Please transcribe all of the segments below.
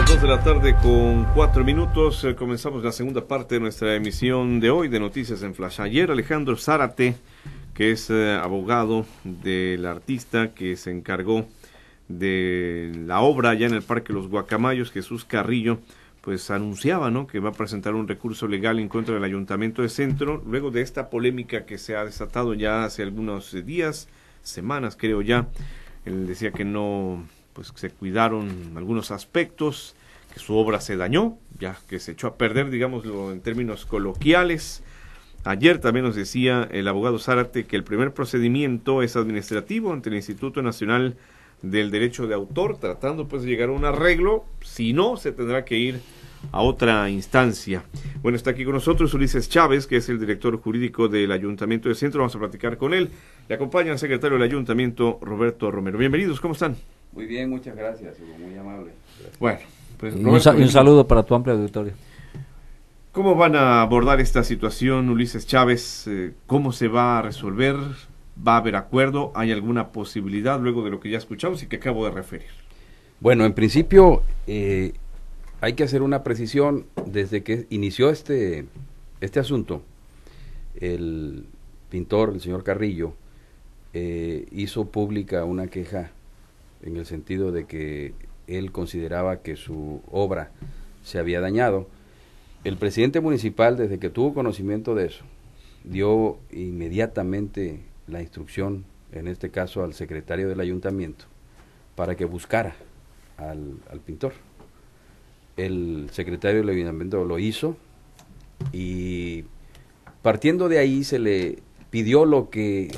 las 2 de la tarde con 4 minutos, comenzamos la segunda parte de nuestra emisión de hoy de Noticias en Flash. Ayer Alejandro Zárate, que es abogado del artista que se encargó de la obra allá en el Parque Los Guacamayos, Jesús Carrillo, pues anunciaba, ¿no?, que va a presentar un recurso legal en contra del Ayuntamiento de Centro, luego de esta polémica que se ha desatado ya hace algunos días, semanas creo ya. Él decía que no, pues se cuidaron algunos aspectos, que su obra se dañó, ya que se echó a perder, digámoslo en términos coloquiales. Ayer también nos decía el abogado Zárate que el primer procedimiento es administrativo ante el Instituto Nacional del Derecho de Autor, tratando pues de llegar a un arreglo. Si no, se tendrá que ir a otra instancia. Bueno, está aquí con nosotros Ulises Chávez, que es el director jurídico del Ayuntamiento de Centro. Vamos a platicar con él. Le acompaña el secretario del Ayuntamiento, Roberto Romero. Bienvenidos, ¿cómo están? Muy bien, muchas gracias, Hugo, muy amable. Gracias. Bueno, pues un saludo para tu amplia auditorio. ¿Cómo van a abordar esta situación, Ulises Chávez? ¿Cómo se va a resolver? ¿Va a haber acuerdo? ¿Hay alguna posibilidad luego de lo que ya escuchamos y que acabo de referir? Bueno, en principio hay que hacer una precisión. Desde que inició este asunto, el pintor, el señor Carrillo, hizo pública una queja en el sentido de que él consideraba que su obra se había dañado. El presidente municipal, desde que tuvo conocimiento de eso, dio inmediatamente la instrucción, en este caso al secretario del ayuntamiento, para que buscara al pintor. El secretario del ayuntamiento lo hizo y partiendo de ahí se le pidió lo que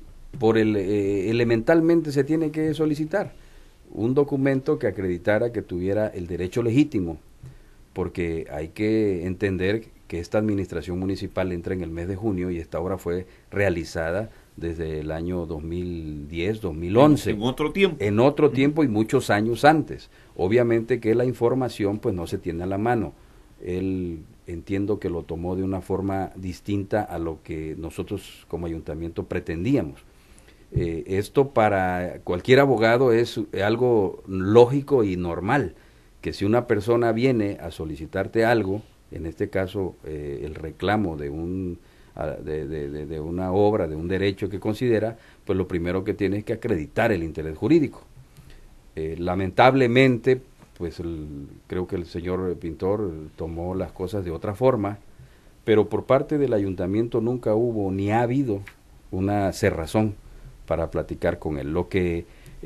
elementalmente se tiene que solicitar, un documento que acreditara que tuviera el derecho legítimo, porque hay que entender que esta administración municipal entra en el mes de junio y esta obra fue realizada desde el año 2010, 2011. En otro tiempo. En otro tiempo y muchos años antes. Obviamente que la información pues no se tiene a la mano. Él entiendo que lo tomó de una forma distinta a lo que nosotros como ayuntamiento pretendíamos. Esto para cualquier abogado es algo lógico y normal, que si una persona viene a solicitarte algo, en este caso el reclamo de una obra, de un derecho que considera, pues lo primero que tiene es que acreditar el interés jurídico. Lamentablemente, pues creo que el señor pintor tomó las cosas de otra forma, pero por parte del ayuntamiento nunca hubo ni ha habido una cerrazón para platicar con él. Lo que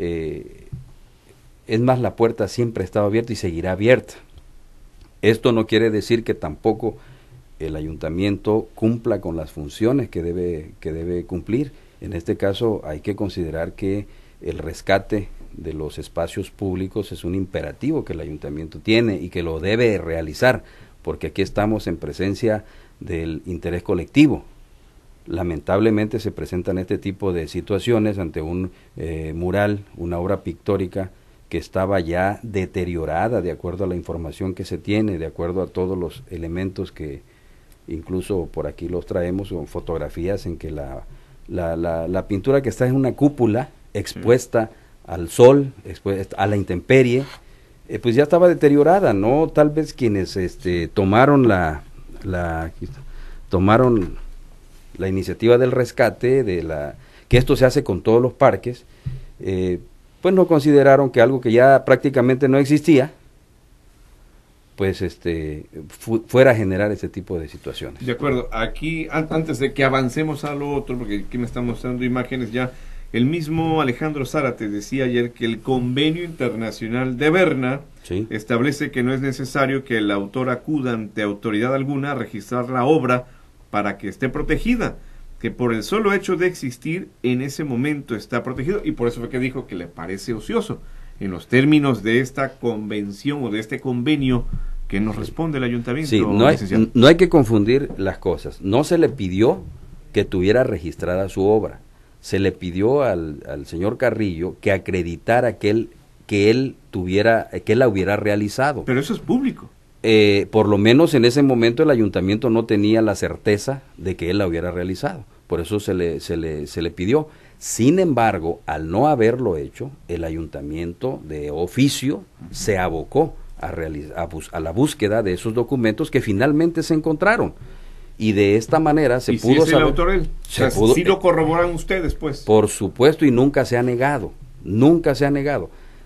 es más, la puerta siempre ha estado abierta y seguirá abierta. Esto no quiere decir que tampoco el ayuntamiento cumpla con las funciones que debe cumplir. En este caso hay que considerar que el rescate de los espacios públicos es un imperativo que el ayuntamiento tiene y que lo debe realizar, porque aquí estamos en presencia del interés colectivo. Lamentablemente se presentan este tipo de situaciones ante un mural, una obra pictórica que estaba ya deteriorada de acuerdo a la información que se tiene, de acuerdo a todos los elementos que incluso por aquí los traemos, son fotografías en que la pintura que está en una cúpula expuesta al sol, a la intemperie, pues ya estaba deteriorada, ¿no? Tal vez quienes tomaron la iniciativa del rescate, que esto se hace con todos los parques, pues no consideraron que algo que ya prácticamente no existía, pues fuera a generar ese tipo de situaciones. De acuerdo, aquí antes de que avancemos a lo otro, porque aquí me están mostrando imágenes ya, el mismo Alejandro Zárate decía ayer que el Convenio Internacional de Berna ¿Sí? establece que no es necesario que el autor acuda ante autoridad alguna a registrar la obra para que esté protegida, que por el solo hecho de existir en ese momento está protegido, y por eso fue que dijo que le parece ocioso en los términos de esta convención o de este convenio que nos responde el ayuntamiento. Sí, no hay que confundir las cosas. No se le pidió que tuviera registrada su obra, se le pidió al señor Carrillo que acreditara que él la hubiera realizado. Pero eso es público. Por lo menos en ese momento el ayuntamiento no tenía la certeza de que él la hubiera realizado, por eso se le pidió. Sin embargo, al no haberlo hecho, el ayuntamiento de oficio se abocó a la búsqueda de esos documentos que finalmente se encontraron. Y de esta manera se pudo si es saber. el autor él? ¿Sí lo corroboran ustedes, pues? Por supuesto, y nunca se ha negado. Nunca se ha negado.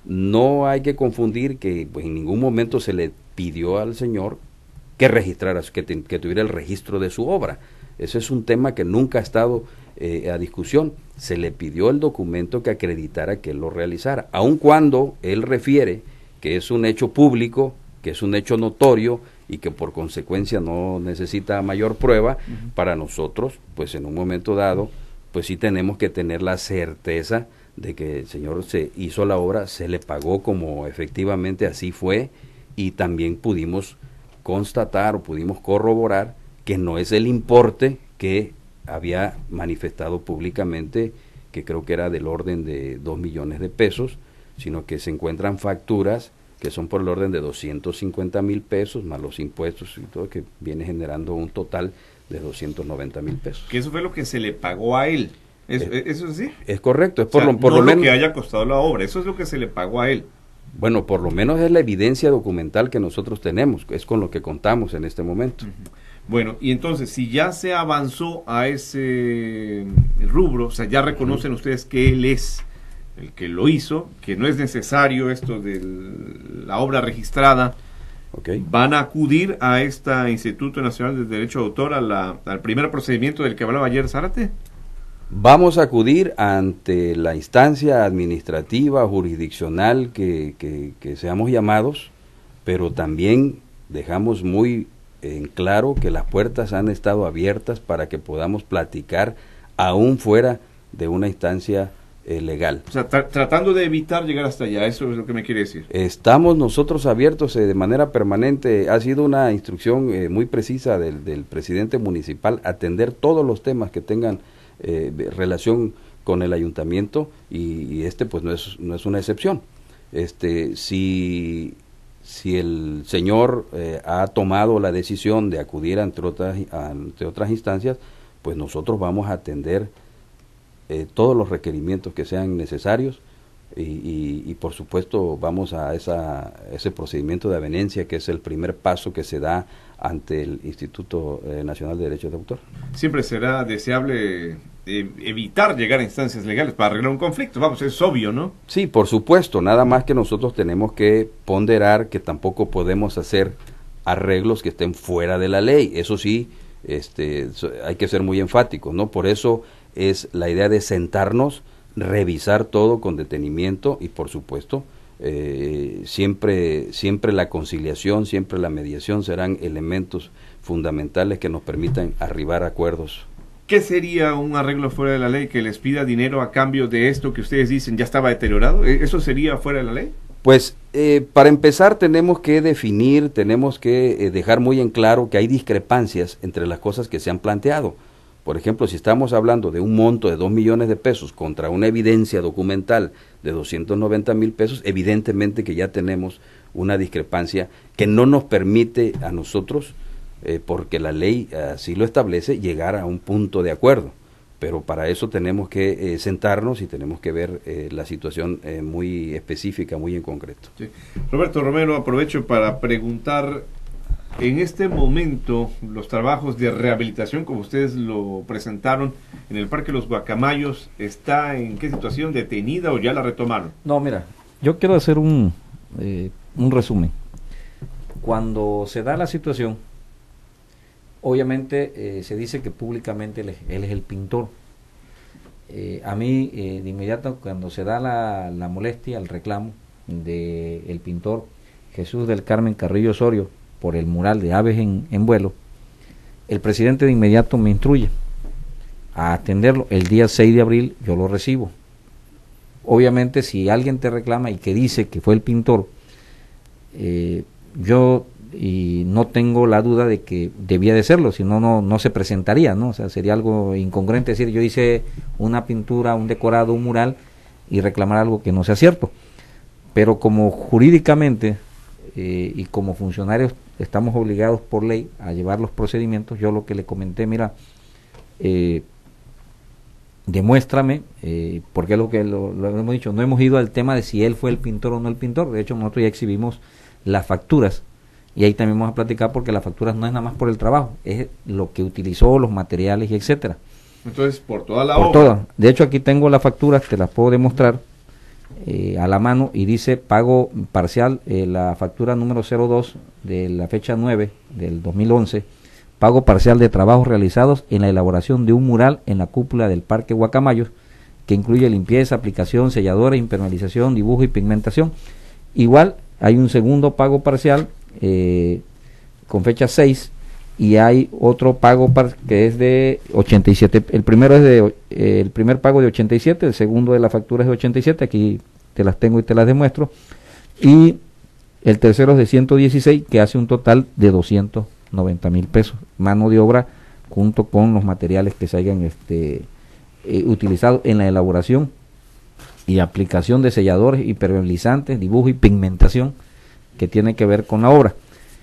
No hay que confundir que pues, en ningún momento se le pidió al señor que registrara, que tuviera el registro de su obra. Ese es un tema que nunca ha estado a discusión. Se le pidió el documento que acreditara que él lo realizara, aun cuando él refiere que es un hecho público, que es un hecho notorio y que por consecuencia no necesita mayor prueba. Para nosotros, pues en un momento dado, pues sí tenemos que tener la certeza de que el señor se hizo la obra, se le pagó como efectivamente así fue, y también pudimos constatar o pudimos corroborar que no es el importe que había manifestado públicamente, que creo que era del orden de 2 millones de pesos, sino que se encuentran facturas que son por el orden de 250,000 pesos, más los impuestos y todo, que viene generando un total de 290,000 pesos. Que eso fue lo que se le pagó a él. ¿Eso sí? Es correcto, es por lo menos lo que haya costado la obra, eso es lo que se le pagó a él. Bueno, por lo menos es la evidencia documental que nosotros tenemos, es con lo que contamos en este momento. Bueno, y entonces, si ya se avanzó a ese rubro, o sea, ya reconocen ustedes que él es el que lo hizo, que no es necesario esto de la obra registrada, ¿van a acudir a este Instituto Nacional de Derecho de Autor al primer procedimiento del que hablaba ayer Zárate? Vamos a acudir ante la instancia administrativa, jurisdiccional que seamos llamados, pero también dejamos muy en claro que las puertas han estado abiertas para que podamos platicar aún fuera de una instancia legal. O sea, tratando de evitar llegar hasta allá, eso es lo que me quiere decir. Estamos nosotros abiertos de manera permanente. Ha sido una instrucción muy precisa del presidente municipal atender todos los temas que tengan relación con el ayuntamiento, y este pues no es una excepción. Si el señor ha tomado la decisión de acudir ante otras instancias, pues nosotros vamos a atender todos los requerimientos que sean necesarios, y por supuesto vamos a ese procedimiento de avenencia, que es el primer paso que se da ante el Instituto Nacional de Derecho de Autor. Siempre será deseable evitar llegar a instancias legales para arreglar un conflicto, vamos, es obvio, ¿no? Sí, por supuesto, nada más que nosotros tenemos que ponderar que tampoco podemos hacer arreglos que estén fuera de la ley. Eso sí, hay que ser muy enfáticos, ¿no? Por eso es la idea de sentarnos, revisar todo con detenimiento, y por supuesto siempre la conciliación, siempre la mediación serán elementos fundamentales que nos permitan arribar a acuerdos. ¿Qué sería un arreglo fuera de la ley? ¿Que les pida dinero a cambio de esto que ustedes dicen ya estaba deteriorado? ¿Eso sería fuera de la ley? Pues para empezar tenemos que definir, tenemos que dejar muy en claro que hay discrepancias entre las cosas que se han planteado. Por ejemplo, si estamos hablando de un monto de 2 millones de pesos contra una evidencia documental de 290,000 pesos, evidentemente que ya tenemos una discrepancia que no nos permite a nosotros, porque la ley así lo establece, llegar a un punto de acuerdo. Pero para eso tenemos que sentarnos y tenemos que ver la situación muy específica, muy en concreto. Sí. Roberto Romero, aprovecho para preguntar, en este momento, los trabajos de rehabilitación, como ustedes lo presentaron en el Parque Los Guacamayos, ¿está en qué situación? ¿Detenida o ya la retomaron? No, mira, yo quiero hacer un resumen. Cuando se da la situación, obviamente se dice que públicamente él es el pintor. A mí, de inmediato, cuando se da la molestia, el reclamo del pintor Jesús del Carmen Carrillo Osorio por el mural de Aves en Vuelo, el presidente de inmediato me instruye a atenderlo. El día 6 de abril yo lo recibo. Obviamente, si alguien te reclama y que dice que fue el pintor, yo no tengo la duda de que debía de serlo, si no, no se presentaría, ¿no? O sea, sería algo incongruente decir yo hice una pintura, un decorado, un mural y reclamar algo que no sea cierto. Pero como jurídicamente y como funcionarios estamos obligados por ley a llevar los procedimientos, yo lo que le comenté, mira, demuéstrame, porque es lo que lo hemos dicho, no hemos ido al tema de si él fue el pintor o no el pintor. De hecho, nosotros ya exhibimos las facturas, y ahí también vamos a platicar porque las facturas no es nada más por el trabajo, es lo que utilizó, los materiales y etcétera. Entonces, por toda la por obra. Todas. De hecho, aquí tengo las facturas, te las puedo demostrar a la mano, y dice pago parcial, la factura número 02 de la fecha 9 del 2011, pago parcial de trabajos realizados en la elaboración de un mural en la cúpula del Parque Guacamayos, que incluye limpieza, aplicación, selladores, impermeabilización, dibujo y pigmentación. Igual hay un segundo pago parcial con fecha 6, y hay otro pago que es de 87. El primero es el primer pago de 87, el segundo de la factura es de 87, aquí te las tengo y te las demuestro, y el tercero es de 116, que hace un total de 290,000 pesos, mano de obra junto con los materiales que se hayan utilizado en la elaboración y aplicación de selladores, impermeabilizantes, dibujo y pigmentación que tiene que ver con la obra.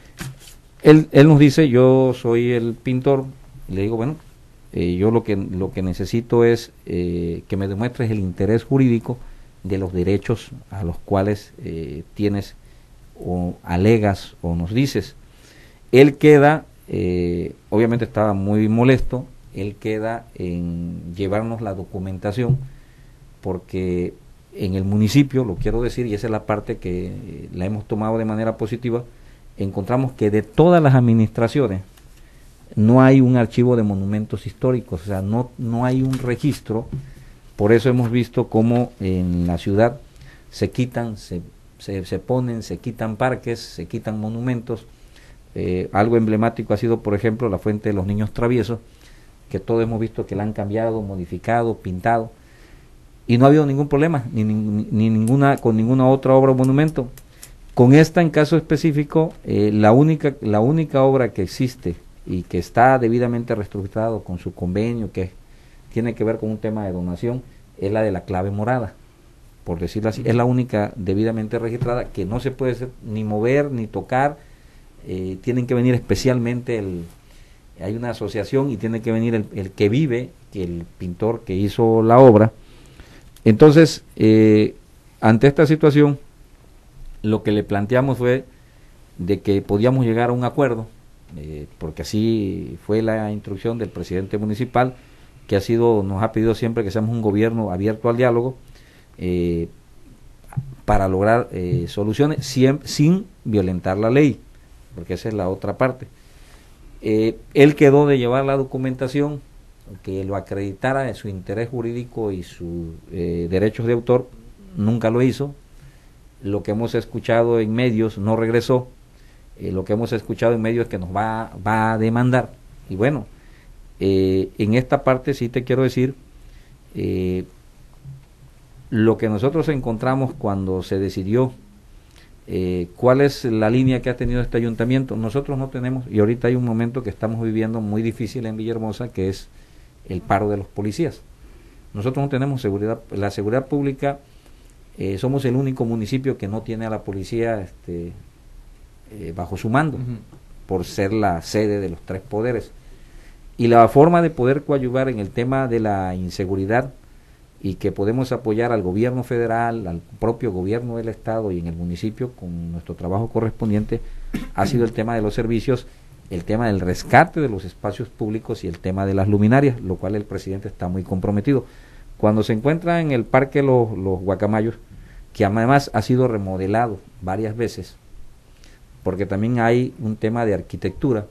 Él nos dice, yo soy el pintor, y le digo, bueno, yo lo que necesito es que me demuestres el interés jurídico de los derechos a los cuales tienes o alegas o nos dices. Él queda, obviamente estaba muy molesto, él queda en llevarnos la documentación, porque en el municipio, lo quiero decir, y esa es la parte que la hemos tomado de manera positiva, encontramos que de todas las administraciones no hay un archivo de monumentos históricos, o sea, no hay un registro. Por eso hemos visto cómo en la ciudad se quitan, se quitan parques, se quitan monumentos. Algo emblemático ha sido, por ejemplo, la Fuente de los Niños Traviesos, que todos hemos visto que la han cambiado, modificado, pintado, y no ha habido ningún problema, con ninguna otra obra o monumento. Con esta, en caso específico, la única obra que existe y que está debidamente reestructurado con su convenio, que tiene que ver con un tema de donación, es la de la clave morada, por decirlo así. Es la única debidamente registrada, que no se puede ni mover ni tocar. Tienen que venir especialmente hay una asociación, y tiene que venir el que vive, el pintor que hizo la obra. Entonces, ante esta situación, lo que le planteamos fue de que podíamos llegar a un acuerdo, porque así fue la instrucción del presidente municipal, que nos ha pedido siempre que seamos un gobierno abierto al diálogo, para lograr soluciones sin violentar la ley, porque esa es la otra parte. Él quedó de llevar la documentación que lo acreditara de su interés jurídico y sus derechos de autor, nunca lo hizo. Lo que hemos escuchado en medios, no regresó. Lo que hemos escuchado en medios es que nos va a demandar. Y bueno, en esta parte sí te quiero decir, lo que nosotros encontramos cuando se decidió cuál es la línea que ha tenido este ayuntamiento. Nosotros no tenemos, y ahorita hay un momento que estamos viviendo muy difícil en Villahermosa, que es el paro de los policías. Nosotros no tenemos seguridad, la seguridad pública. Somos el único municipio que no tiene a la policía bajo su mando, por ser la sede de los tres poderes. Y la forma de poder coadyuvar en el tema de la inseguridad, y que podemos apoyar al gobierno federal, al propio gobierno del estado y en el municipio con nuestro trabajo correspondiente, ha sido el tema de los servicios, el tema del rescate de los espacios públicos y el tema de las luminarias, lo cual el presidente está muy comprometido. Cuando se encuentra en el Parque los Guacamayos, que además ha sido remodelado varias veces, porque también hay un tema de arquitectura,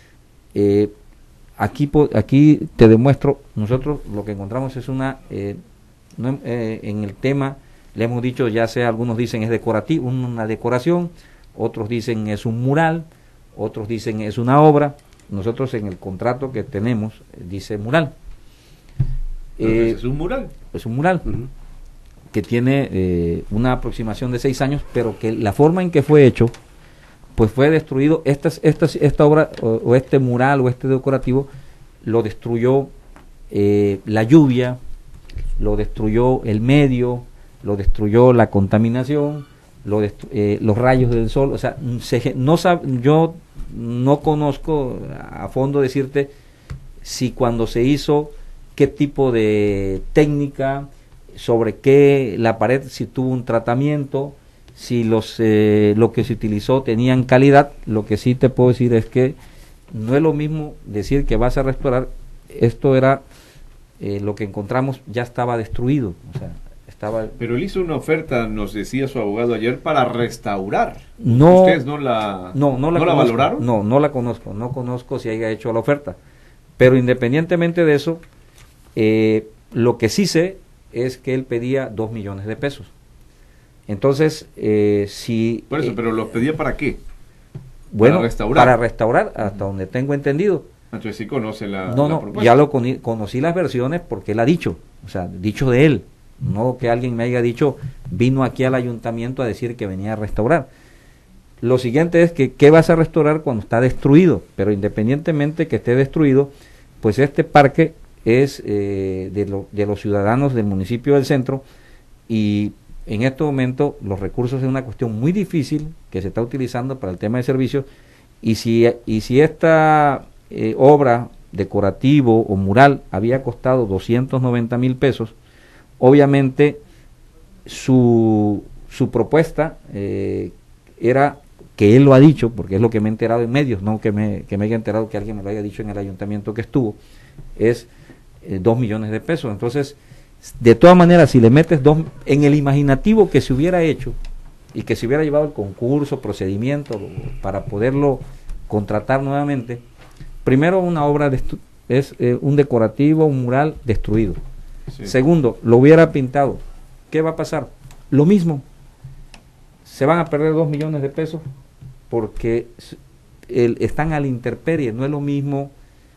aquí te demuestro, nosotros lo que encontramos es en el tema, le hemos dicho, ya sea algunos dicen es decorativo, una decoración, otros dicen es un mural, otros dicen es una obra. Nosotros en el contrato que tenemos dice mural. Es un mural. Es un mural que tiene una aproximación de 6 años, pero que la forma en que fue hecho, pues fue destruido. Esta obra o este mural o este decorativo lo destruyó la lluvia, lo destruyó el medio, lo destruyó la contaminación, los rayos del sol. O sea, yo no conozco a fondo decirte si cuando se hizo, qué tipo de técnica, sobre qué la pared, si tuvo un tratamiento, si lo que se utilizó tenían calidad. Lo que sí te puedo decir es que no es lo mismo decir que vas a restaurar. Esto era lo que encontramos, ya estaba destruido, o sea, estaba. Pero él hizo una oferta, nos decía su abogado ayer, para restaurar. No, ¿Ustedes no la valoraron? No la conozco, no conozco si haya hecho la oferta. Pero independientemente de eso, lo que sí sé es que él pedía 2 millones de pesos. Entonces, si... Por eso, pero ¿los pedía para qué? Bueno, para restaurar, hasta donde tengo entendido. Entonces sí conoce la propuesta. Ya conocí las versiones porque él ha dicho, o sea, dicho de él, no que alguien me haya dicho, vino aquí al ayuntamiento a decir que venía a restaurar. Lo siguiente es que, ¿qué vas a restaurar cuando está destruido? Pero independientemente que esté destruido, pues este parque es de los ciudadanos del municipio del Centro, y en este momento los recursos es una cuestión muy difícil que se está utilizando para el tema de servicios, y si esta obra decorativo o mural había costado 290,000 pesos, obviamente su propuesta era, que él lo ha dicho, porque es lo que me he enterado en medios, no que me haya enterado que alguien me lo haya dicho en el ayuntamiento que estuvo, es 2 millones de pesos. Entonces, de todas maneras, si le metes en el imaginativo que se hubiera hecho y que se hubiera llevado el concurso, procedimiento para poderlo contratar nuevamente, primero, una obra es un decorativo, un mural destruido. Sí. Segundo, lo hubiera pintado. ¿Qué va a pasar? Lo mismo. Se van a perder 2 millones de pesos porque están a la intemperie. No es lo mismo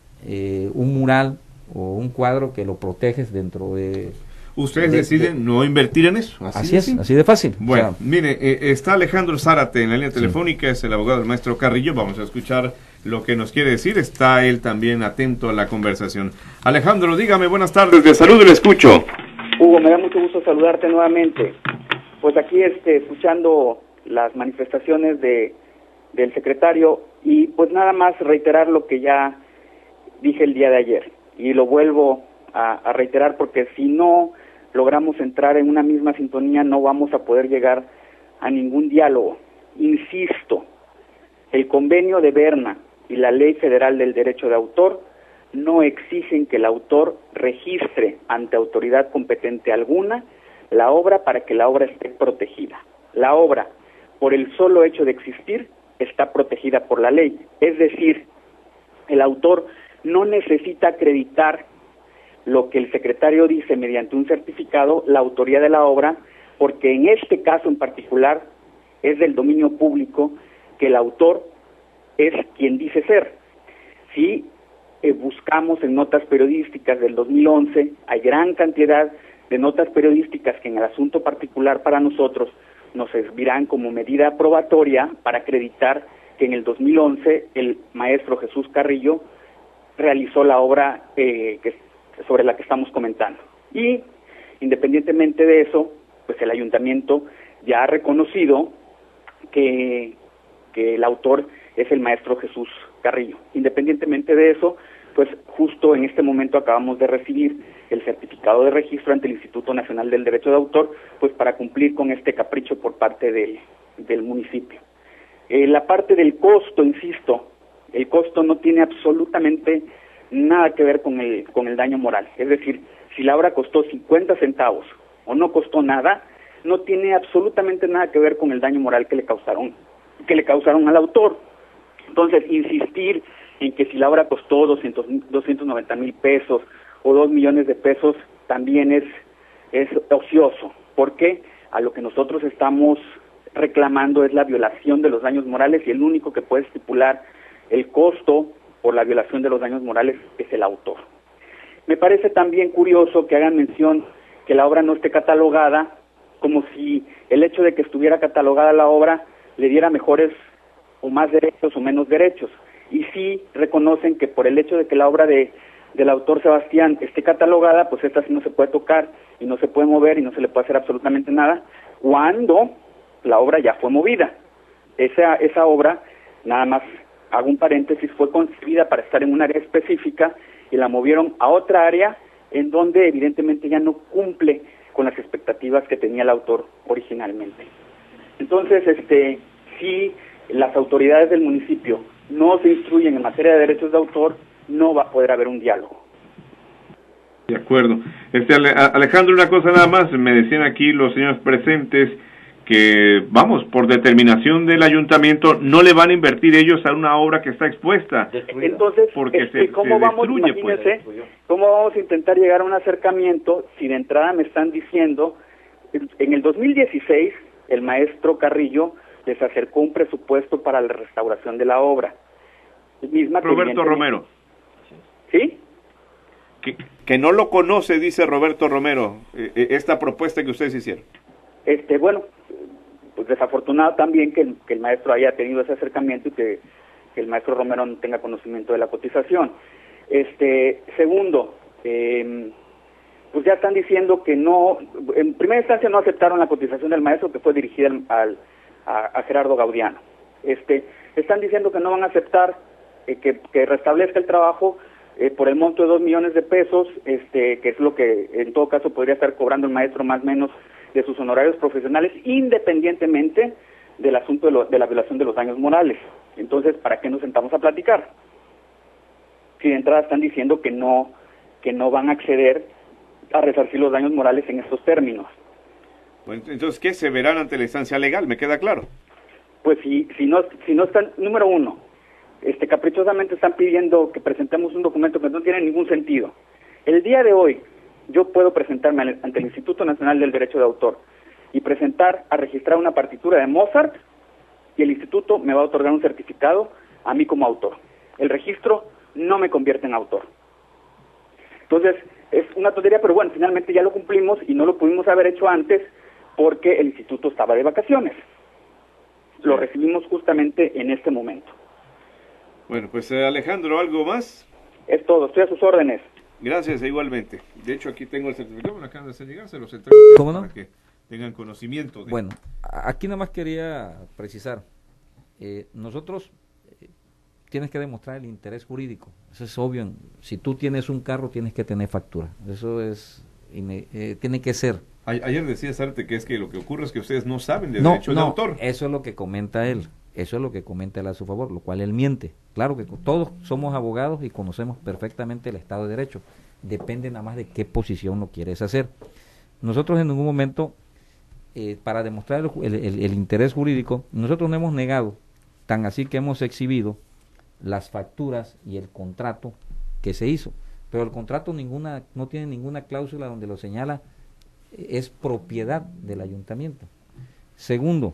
un mural o un cuadro que lo proteges dentro de... Ustedes deciden no invertir en eso. Así es, así de fácil. Bueno, mire, está Alejandro Zárate en la línea telefónica, es el abogado del maestro Carrillo. Vamos a escuchar lo que nos quiere decir. Está él también atento a la conversación. Alejandro, dígame, buenas tardes, de salud, le escucho. Hugo, me da mucho gusto saludarte nuevamente. Pues aquí escuchando las manifestaciones del secretario, y pues nada más reiterar lo que ya dije el día de ayer, y lo vuelvo a reiterar, porque si no logramos entrar en una misma sintonía no vamos a poder llegar a ningún diálogo. Insisto, el convenio de Berna y la Ley Federal del Derecho de Autor no exigen que el autor registre ante autoridad competente alguna la obra para que la obra esté protegida. La obra, por el solo hecho de existir, está protegida por la ley. Es decir, el autor no necesita acreditar lo que el secretario dice mediante un certificado, la autoría de la obra, porque en este caso en particular es del dominio público que el autor es quien dice ser. Si buscamos en notas periodísticas del 2011, hay gran cantidad de notas periodísticas que en el asunto particular para nosotros nos servirán como medida probatoria para acreditar que en el 2011 el maestro Jesús Carrillo realizó la obra sobre la que estamos comentando. Y independientemente de eso, pues el ayuntamiento ya ha reconocido que el autor es el maestro Jesús Carrillo. Independientemente de eso, pues justo en este momento acabamos de recibir el certificado de registro ante el Instituto Nacional del Derecho de Autor, pues para cumplir con este capricho por parte del municipio. La parte del costo, insisto, el costo no tiene absolutamente nada que ver con el daño moral. Es decir, si la obra costó 50 centavos o no costó nada, no tiene absolutamente nada que ver con el daño moral que le causaron al autor. Entonces, insistir en que si la obra costó 290,000 pesos o 2 millones de pesos también es ocioso, porque a lo que nosotros estamos reclamando es la violación de los daños morales, y el único que puede estipular el costo por la violación de los daños morales es el autor. Me parece también curioso que hagan mención que la obra no esté catalogada, como si el hecho de que estuviera catalogada la obra le diera mejores o más derechos o menos derechos. Y sí reconocen que por el hecho de que la obra del autor Sebastián esté catalogada, pues esta sí no se puede tocar y no se puede mover y no se le puede hacer absolutamente nada, cuando la obra ya fue movida. Esa obra, nada más hago un paréntesis, fue concebida para estar en un área específica y la movieron a otra área en donde evidentemente ya no cumple con las expectativas que tenía el autor originalmente. Entonces, si las autoridades del municipio no se instruyen en materia de derechos de autor, no va a poder haber un diálogo. De acuerdo. Alejandro, una cosa nada más, me decían aquí los señores presentes que, vamos, por determinación del ayuntamiento, no le van a invertir ellos a una obra que está expuesta. Entonces, porque ¿cómo vamos, imagínense, cómo vamos a intentar llegar a un acercamiento si de entrada me están diciendo, en el 2016, el maestro Carrillo les acercó un presupuesto para la restauración de la obra? Roberto Romero. ¿Sí? Que no lo conoce, dice Roberto Romero, esta propuesta que ustedes hicieron. Bueno, pues desafortunado también que el maestro haya tenido ese acercamiento y que el maestro Romero no tenga conocimiento de la cotización. Segundo, pues ya están diciendo que no, en primera instancia no aceptaron la cotización del maestro, que fue dirigida a Gerardo Gaudiano. Están diciendo que no van a aceptar que restablezca el trabajo por el monto de 2 millones de pesos, que es lo que en todo caso podría estar cobrando el maestro más o menos de sus honorarios profesionales, independientemente del asunto de la violación de los daños morales. Entonces, ¿para qué nos sentamos a platicar? Si de entrada están diciendo que no van a acceder a resarcir los daños morales en estos términos. Bueno, entonces, ¿qué se verán ante la instancia legal? ¿Me queda claro? Pues si no están, número uno, caprichosamente están pidiendo que presentemos un documento que no tiene ningún sentido. El día de hoy, yo puedo presentarme ante el Instituto Nacional del Derecho de Autor y presentar a registrar una partitura de Mozart, y el instituto me va a otorgar un certificado a mí como autor. El registro no me convierte en autor. Entonces, es una tontería, pero bueno, finalmente ya lo cumplimos y no lo pudimos haber hecho antes porque el instituto estaba de vacaciones. Lo recibimos justamente en este momento. Bueno, pues Alejandro, ¿algo más? Es todo, estoy a sus órdenes. Gracias, igualmente. De hecho, aquí tengo el certificado, me acaban de hacer llegar, se los entrego para que tengan conocimiento. Bueno, aquí nada más quería precisar, nosotros tienes que demostrar el interés jurídico, eso es obvio. Si tú tienes un carro, tienes que tener factura, eso es tiene que ser. Ayer decía Sarte que es que lo que ocurre es que ustedes no saben de derecho de autor. Eso es lo que comenta él. Eso es lo que comenta él a su favor, lo cual él miente. Claro que todos somos abogados y conocemos perfectamente el Estado de Derecho. Depende nada más de qué posición lo quieres hacer. Nosotros en ningún momento, para demostrar el interés jurídico, nosotros no hemos negado, tan así que hemos exhibido las facturas y el contrato que se hizo. Pero el contrato no tiene ninguna cláusula donde lo señala, es propiedad del ayuntamiento. Segundo,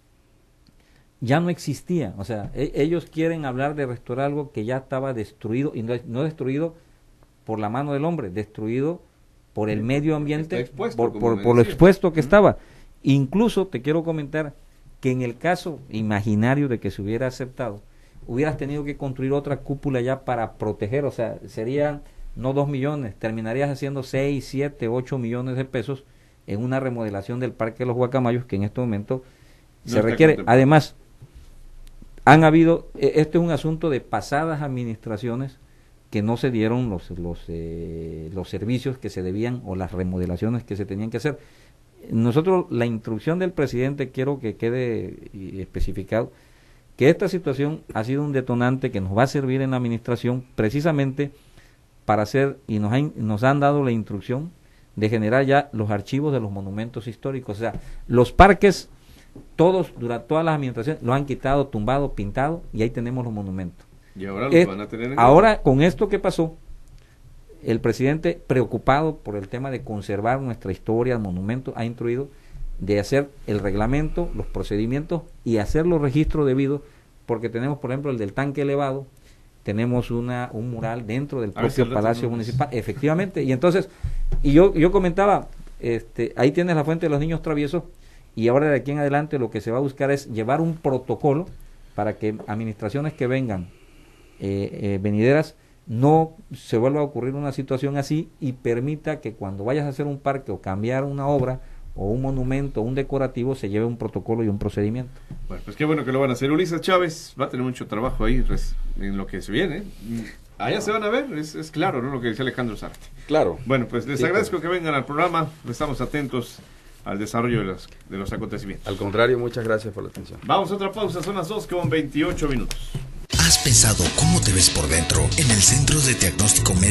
ya no existía, o sea, ellos quieren hablar de restaurar algo que ya estaba destruido, y no destruido por la mano del hombre, destruido por el medio ambiente, por lo expuesto que estaba. Incluso te quiero comentar que en el caso imaginario de que se hubiera aceptado, hubieras tenido que construir otra cúpula ya para proteger, o sea, serían no 2 millones, terminarías haciendo 6, 7, 8 millones de pesos en una remodelación del Parque de los Guacamayos que en este momento se requiere. Además, han habido, este es un asunto de pasadas administraciones que no se dieron los servicios que se debían o las remodelaciones que se tenían que hacer. Nosotros, la instrucción del presidente, quiero que quede especificado, que esta situación ha sido un detonante que nos va a servir en la administración precisamente para hacer, y nos han dado la instrucción de generar ya los archivos de los monumentos históricos. O sea, los parques, durante todas las administraciones, los han quitado, tumbado, pintado, y ahí tenemos los monumentos. Y ahora los van a tener en ahora, con esto que pasó, el presidente, preocupado por el tema de conservar nuestra historia, el monumento, ha instruido de hacer el reglamento, los procedimientos y hacer los registros debidos, porque tenemos, por ejemplo, el del tanque elevado, tenemos un mural dentro del propio Palacio Municipal, efectivamente, y entonces, y yo comentaba, ahí tienes la fuente de los niños traviesos, y ahora de aquí en adelante lo que se va a buscar es llevar un protocolo para que administraciones que vengan venideras no se vuelva a ocurrir una situación así, y permita que cuando vayas a hacer un parque o cambiar una obra o un monumento o un decorativo se lleve un protocolo y un procedimiento. Bueno, pues qué bueno que lo van a hacer. Ulises Chávez va a tener mucho trabajo ahí en lo que se viene. Allá se van a ver, es claro, ¿no? Lo que dice Alejandro Sarte. Claro. Bueno, pues les agradezco que vengan al programa, estamos atentos al desarrollo de los acontecimientos. Al contrario, muchas gracias por la atención. Vamos a otra pausa, son las 2:28. ¿Has pensado cómo te ves por dentro en el Centro de Diagnóstico Médico